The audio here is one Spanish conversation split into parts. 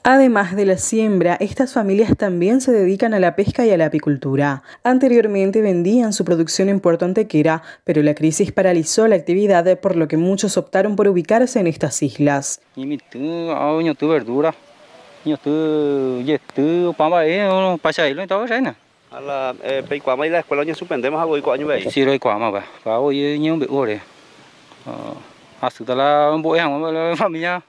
Además de la siembra, estas familias también se dedican a la pesca y a la apicultura. Anteriormente vendían su producción en Puerto Antequera, pero la crisis paralizó la actividad, por lo que muchos optaron por ubicarse en estas islas. Verdura, la escuela ya suspendemos a hoy año veis. Sí, hoy cuama va. Hoy niño be ore. Hasta la familia.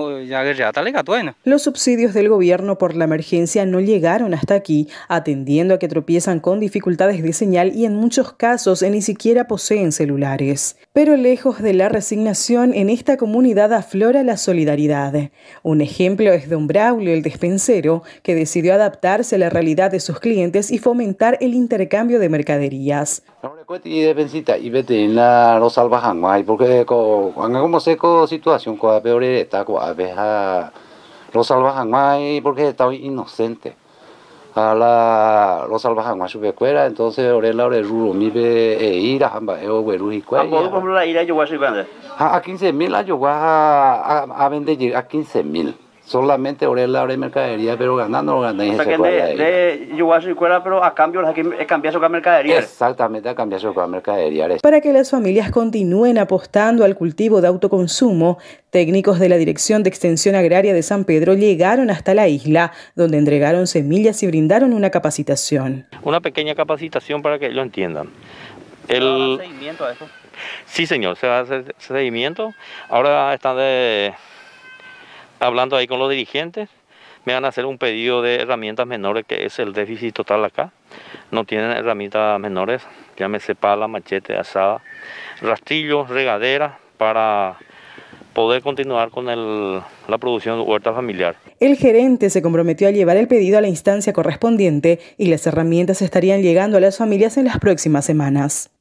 Los subsidios del gobierno por la emergencia no llegaron hasta aquí, atendiendo a que tropiezan con dificultades de señal y en muchos casos ni siquiera poseen celulares. Pero lejos de la resignación, en esta comunidad aflora la solidaridad. Un ejemplo es don Braulio, el despensero, que decidió adaptarse a la realidad de sus clientes y fomentar el intercambio de mercaderías. Y la los salvajes, porque como seco situación peor está los salvajes, porque está inocente. A los salvajes sube cuera, entonces orela ruro mi ve ir a a 15.000 yo voy a vender a 15.000. Solamente orela de mercadería, pero ganando ganáis. O sea que yo pero a cambio cambiar su mercadería. Exactamente, a cambiar su mercadería. Para que las familias continúen apostando al cultivo de autoconsumo, técnicos de la Dirección de Extensión Agraria de San Pedro llegaron hasta la isla, donde entregaron semillas y brindaron una capacitación. Una pequeña capacitación para que ellos entiendan. ¿Se va a dar seguimiento a eso? Sí, señor, se va a hacer seguimiento. Ahora están hablando ahí con los dirigentes, me van a hacer un pedido de herramientas menores, que es el déficit total acá. No tienen herramientas menores, llámese pala, machete, asada, rastrillos, regadera, para poder continuar con la producción de huerta familiar. El gerente se comprometió a llevar el pedido a la instancia correspondiente y las herramientas estarían llegando a las familias en las próximas semanas.